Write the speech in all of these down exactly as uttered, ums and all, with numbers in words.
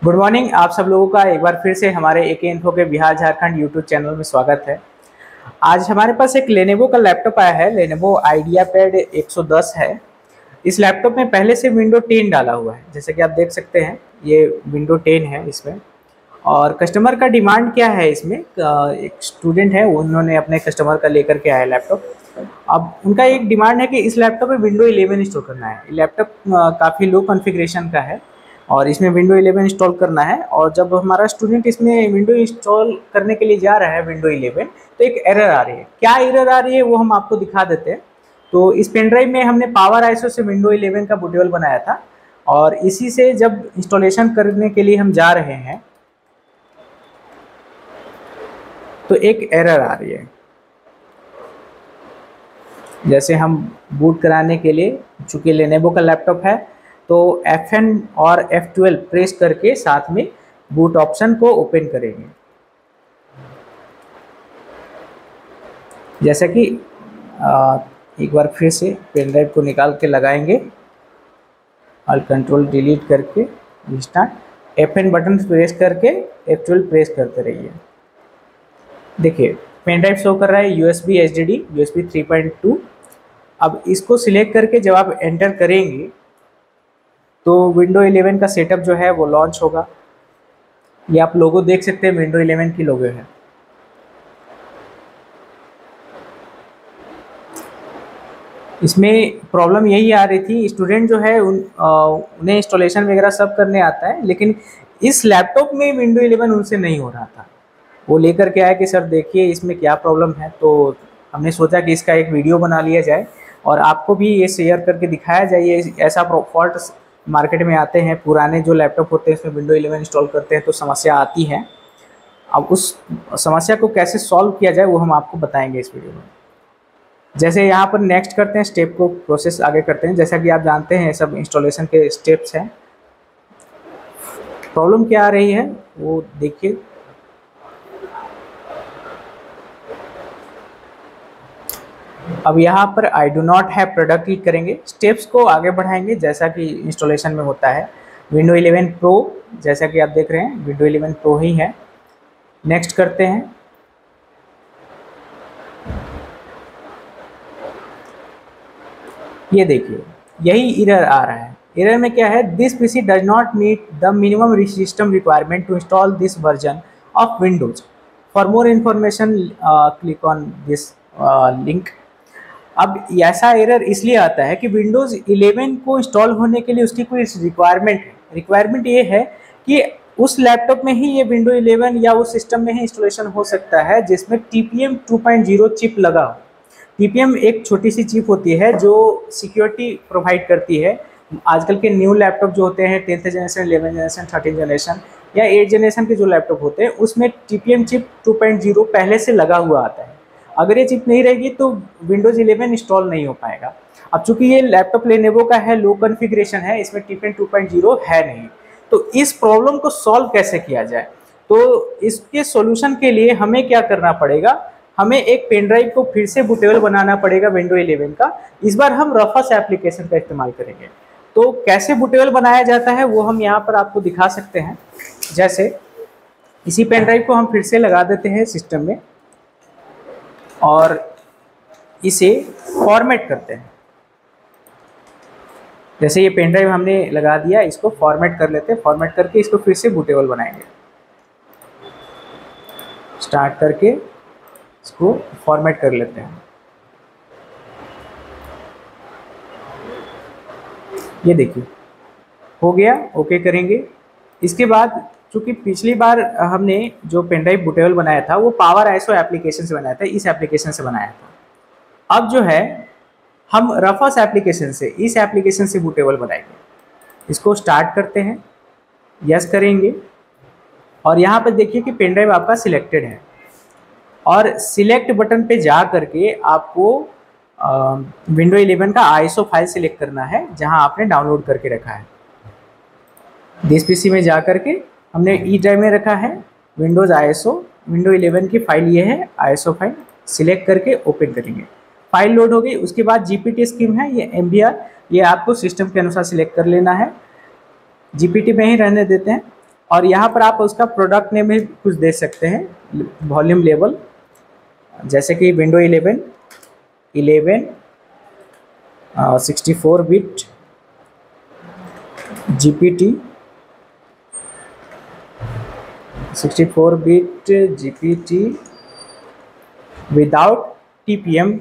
Good morning. आप सब लोगों का एक बार फिर से हमारे एके इन्फो के बिहार झारखंड यूट्यूब चैनल में स्वागत है। आज हमारे पास एक लेनोवो का लैपटॉप आया है। लेनोवो आइडिया पैड एक सौ दस है। इस लैपटॉप में पहले से विंडो टेन डाला हुआ है, जैसे कि आप देख सकते हैं ये विंडो टेन है इसमें। और कस्टमर का डिमांड क्या है इसमें, एक स्टूडेंट है उन्होंने अपने कस्टमर का लेकर के आया लैपटॉप। अब उनका एक डिमांड है कि इस लैपटॉप में विंडो इलेवन इंस्टॉल करना है। लैपटॉप काफ़ी लो कॉन्फ़िगरेशन का है और इसमें विंडो इलेवन इंस्टॉल करना है। और जब हमारा स्टूडेंट इसमें विंडो इंस्टॉल करने के लिए जा रहा है विंडो इलेवन, तो एक एरर आ रही है। क्या एरर आ रही है वो हम आपको दिखा देते हैं। तो इस पेन ड्राइव में हमने पावर आईएसओ से विंडो इलेवन का बूटेबल बनाया था और इसी से जब इंस्टॉलेशन करने के लिए हम जा रहे हैं तो एक एरर आ रही है। जैसे हम बूट कराने के लिए, चूँकि लेनोवो का लैपटॉप है, तो एफ एन और एफ ट्वेल्व प्रेस करके साथ में बूट ऑप्शन को ओपन करेंगे। जैसा कि आ, एक बार फिर से पेन ड्राइव को निकाल के लगाएंगे और कंट्रोल डिलीट करके start F N button press करके एफ ट्वेल्व प्रेस करते रहिए। देखिए पेन ड्राइव शो कर रहा है USB HDD USB three point two. अब इसको सिलेक्ट करके जब आप एंटर करेंगे तो विंडो इलेवन का सेटअप जो है वो लॉन्च होगा। ये आप लोगो देख सकते हैं, विंडो इलेवन की लोगो है। इसमें प्रॉब्लम यही आ रही थी, स्टूडेंट जो है उन आ, उन्हें इंस्टॉलेशन वगैरह सब करने आता है, लेकिन इस लैपटॉप में विंडो इलेवन उनसे नहीं हो रहा था। वो लेकर के आया कि सर देखिए इसमें क्या प्रॉब्लम है। तो हमने सोचा कि इसका एक वीडियो बना लिया जाए और आपको भी ये शेयर करके दिखाया जाए। ये ऐसा फॉल्ट मार्केट में आते हैं, पुराने जो लैपटॉप होते हैं इसमें विंडो इलेवन इंस्टॉल करते हैं तो समस्या आती है। अब उस समस्या को कैसे सॉल्व किया जाए वो हम आपको बताएंगे इस वीडियो में। जैसे यहाँ पर नेक्स्ट करते हैं, स्टेप को प्रोसेस आगे करते हैं। जैसा कि आप जानते हैं सब इंस्टॉलेशन के स्टेप्स हैं। प्रॉब्लम क्या आ रही है वो देखिए। अब यहाँ पर I do not have product click करेंगे, स्टेप्स को आगे बढ़ाएंगे जैसा कि इंस्टॉलेशन में होता है। विंडो इलेवन प्रो, जैसा कि आप देख रहे हैं विंडो इलेवन प्रो ही है। नेक्स्ट करते हैं। ये देखिए यही एरर आ रहा है। एरर में क्या है, this PC does not meet the minimum system requirement to install this version of Windows. For more information click on this link. अब ऐसा एरर इसलिए आता है कि विंडोज़ इलेवन को इंस्टॉल होने के लिए उसकी कोई रिक्वायरमेंट है। रिक्वायरमेंट ये है कि उस लैपटॉप में ही ये विंडो इलेवन या उस सिस्टम में ही इंस्टॉलेशन हो सकता है जिसमें T P M two point zero chip लगा हो। टी पी एम एक छोटी सी चिप होती है जो सिक्योरिटी प्रोवाइड करती है। आजकल के न्यू लैपटॉप जो होते हैं tenth generation, eleven generation, thirteen generation या एट जनरेशन के जो लैपटॉप होते हैं उसमें T P M chip two point zero पहले से लगा हुआ आता है। अगर ये चिप नहीं रहेगी तो विंडोज़ इलेवन इंस्टॉल नहीं हो पाएगा। अब चूंकि ये लैपटॉप लेनोवो का है, लो कॉन्फ़िगरेशन है, इसमें T P M two point zero है नहीं। तो इस प्रॉब्लम को सॉल्व कैसे किया जाए, तो इसके सॉल्यूशन के लिए हमें क्या करना पड़ेगा, हमें एक पेन ड्राइव को फिर से बूटेबल बनाना पड़ेगा विंडो इलेवन का। इस बार हम रफस एप्लीकेशन का इस्तेमाल करेंगे। तो कैसे बूटेबल बनाया जाता है वो हम यहाँ पर आपको दिखा सकते हैं। जैसे इसी पेन ड्राइव को हम फिर से लगा देते हैं सिस्टम में और इसे फॉर्मेट करते हैं। जैसे ये पेन ड्राइव हमने लगा दिया, इसको फॉर्मेट कर लेते हैं। फॉर्मेट करके इसको फिर से बूटेबल बनाएंगे। स्टार्ट करके इसको फॉर्मेट कर लेते हैं। ये देखिए हो गया, ओके करेंगे। इसके बाद चूँकि पिछली बार हमने जो पेन ड्राइव बूटेबल बनाया था वो पावर आईएसओ एप्लीकेशन से बनाया था, इस एप्लीकेशन से बनाया था। अब जो है हम रफस एप्लीकेशन से, इस एप्लीकेशन से बूटेबल बनाएंगे। इसको स्टार्ट करते हैं, यस करेंगे और यहाँ पर देखिए कि पेन ड्राइव आपका सिलेक्टेड है और सिलेक्ट बटन पे जा करके आपको विंडो इलेवन का आईएसओ फाइल सिलेक्ट करना है जहाँ आपने डाउनलोड करके रखा है। दिस पीसी में जा करके हमने ई ड्राइव में रखा है विंडोज़ आईएसओ, विंडो इलेवन की फाइल ये है आईएसओ फाइल। सिलेक्ट करके ओपन करेंगे, फाइल लोड हो गई। उसके बाद जीपीटी स्कीम है, ये एमबीआर, ये आपको सिस्टम के अनुसार सिलेक्ट कर लेना है। जीपीटी में ही रहने देते हैं और यहाँ पर आप उसका प्रोडक्ट नेम भी कुछ दे सकते हैं, वॉल्यूम लेवल, जैसे कि window eleven eleven sixty four bit G P T sixty four bit G P T without T P M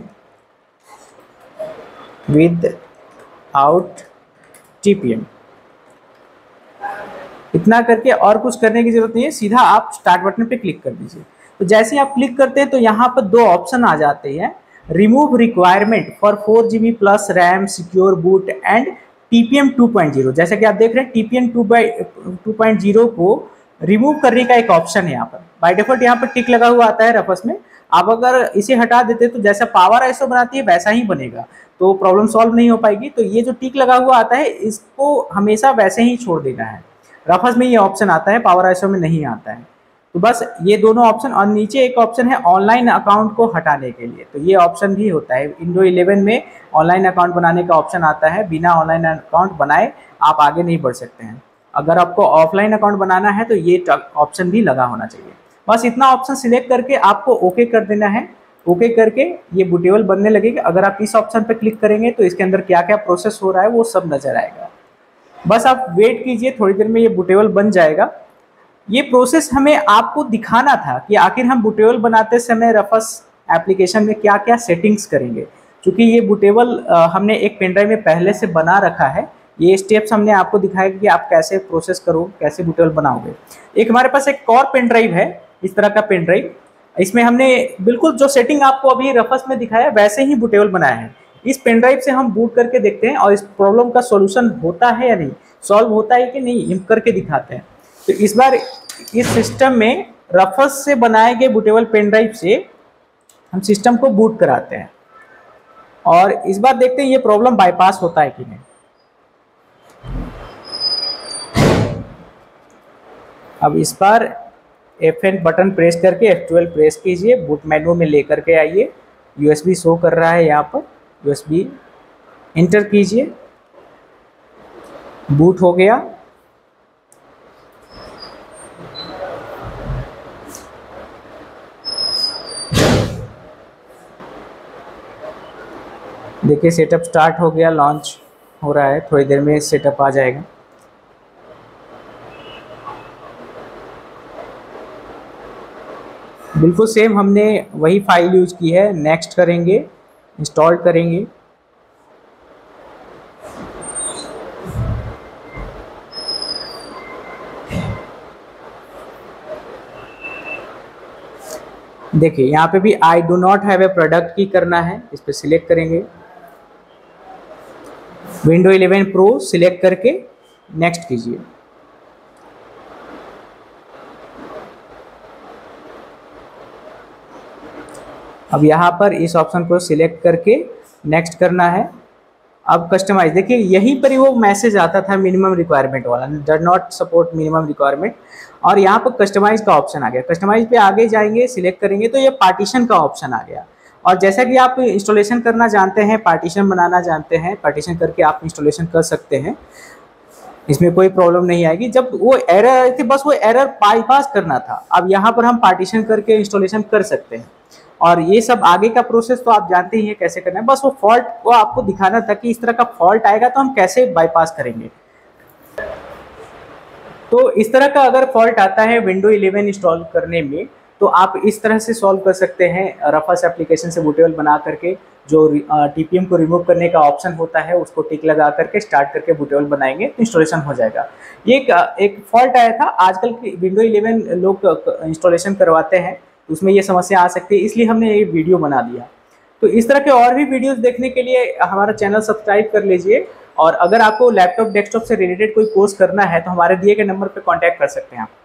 without T P M. इतना करके और कुछ करने की जरूरत नहीं है, सीधा आप स्टार्ट बटन पे क्लिक कर दीजिए। तो जैसे ही आप क्लिक करते हैं तो यहाँ पर दो ऑप्शन आ जाते हैं, remove requirement for four G B plus RAM secure boot and T P M two point zero. जैसा कि आप देख रहे हैं T P M two point zero को रिमूव करने का एक ऑप्शन है यहाँ पर। बाय डिफॉल्ट यहाँ पर टिक लगा हुआ आता है रफस में, आप अगर इसे हटा देते तो जैसा पावर आईएसओ बनाती है वैसा ही बनेगा, तो प्रॉब्लम सॉल्व नहीं हो पाएगी। तो ये जो टिक लगा हुआ आता है इसको हमेशा वैसे ही छोड़ देना है। रफस में ये ऑप्शन आता है, पावर आईएसओ में नहीं आता है। तो बस ये दोनों ऑप्शन, और नीचे एक ऑप्शन है ऑनलाइन अकाउंट को हटाने के लिए, तो ये ऑप्शन भी होता है। विंडो इलेवन में ऑनलाइन अकाउंट बनाने का ऑप्शन आता है, बिना ऑनलाइन अकाउंट बनाए आप आगे नहीं बढ़ सकते हैं। अगर आपको ऑफलाइन अकाउंट बनाना है तो ये ऑप्शन भी लगा होना चाहिए। बस इतना ऑप्शन सिलेक्ट करके आपको ओके कर देना है। ओके करके ये बूटेबल बनने लगेगा। अगर आप इस ऑप्शन पर क्लिक करेंगे तो इसके अंदर क्या क्या प्रोसेस हो रहा है वो सब नजर आएगा। बस आप वेट कीजिए, थोड़ी देर में ये बूटेबल बन जाएगा। ये प्रोसेस हमें आपको दिखाना था कि आखिर हम बूटेबल बनाते समय रफस एप्लीकेशन में क्या क्या सेटिंग्स करेंगे। क्योंकि ये बूटेबल हमने एक पेनड्राइव में पहले से बना रखा है, ये स्टेप्स हमने आपको दिखाया कि आप कैसे प्रोसेस करो, कैसे बूटेबल बनाओगे। एक हमारे पास एक और पेनड्राइव है, इस तरह का पेनड्राइव, इसमें हमने बिल्कुल जो सेटिंग आपको अभी रफस में दिखाया वैसे ही बूटेबल बनाया है। इस पेनड्राइव से हम बूट करके देखते हैं और इस प्रॉब्लम का सॉल्यूशन होता है या नहीं, सॉल्व होता है कि नहीं, हम करके दिखाते हैं। तो इस बार इस सिस्टम में रफस से बनाए गए बूटेबल पेनड्राइव से हम सिस्टम को बूट कराते हैं और इस बार देखते हैं ये प्रॉब्लम बाईपास होता है कि नहीं। अब इस बार एफ एन बटन प्रेस करके एफ ट्वेल्व प्रेस कीजिए, बूट मेनू में लेकर के आइए। यूएसबी शो कर रहा है यहाँ पर, यूएसबी इंटर कीजिए, बूट हो गया। देखिए सेटअप स्टार्ट हो गया, लॉन्च हो रहा है, थोड़ी देर में सेटअप आ जाएगा। बिल्कुल सेम हमने वही फाइल यूज की है। नेक्स्ट करेंगे, इंस्टॉल करेंगे। देखिए यहाँ पे भी I do not have a product key करना है, इस पर सिलेक्ट करेंगे। विंडो इलेवन प्रो सिलेक्ट करके नेक्स्ट कीजिए। अब यहाँ पर इस ऑप्शन को सिलेक्ट करके नेक्स्ट करना है। अब कस्टमाइज, देखिए यहीं पर ही वो मैसेज आता था मिनिमम रिक्वायरमेंट वाला, does not support minimum requirement, और यहाँ पर कस्टमाइज का ऑप्शन आ गया। कस्टमाइज पे आगे जाएंगे, सिलेक्ट करेंगे तो ये पार्टीशन का ऑप्शन आ गया। और जैसा कि आप इंस्टॉलेशन करना जानते हैं, पार्टीशन बनाना जानते हैं, पार्टीशन करके आप इंस्टॉलेशन कर सकते हैं, इसमें कोई प्रॉब्लम नहीं आएगी। जब वो एरर आई थी बस वो एरर बाईपास करना था। अब यहाँ पर हम पार्टीशन करके इंस्टॉलेशन कर सकते हैं और ये सब आगे का प्रोसेस तो आप जानते ही हैं कैसे करना है। बस वो फॉल्ट को आपको दिखाना था कि इस तरह का फॉल्ट आएगा तो हम कैसे बाईपास करेंगे। तो इस तरह का अगर फॉल्ट आता है विंडो इलेवन इंस्टॉल करने में तो आप इस तरह से सॉल्व कर सकते हैं। रफस एप्लीकेशन से बूटेबल बना करके जो टीपीएम को रिमूव करने का ऑप्शन होता है उसको टिक लगा करके स्टार्ट करके बूटेबल बनाएंगे तो इंस्टॉलेशन हो जाएगा। ये एक, एक फॉल्ट आया था, आजकल की विंडो इलेवन लोग इंस्टॉलेशन करवाते हैं उसमें ये समस्या आ सकती है, इसलिए हमने ये वीडियो बना दिया। तो इस तरह के और भी वीडियोस देखने के लिए हमारा चैनल सब्सक्राइब कर लीजिए और अगर आपको लैपटॉप डेस्कटॉप से रिलेटेड कोई कोर्स करना है तो हमारे दिए गए नंबर पर कॉन्टैक्ट कर सकते हैं आप।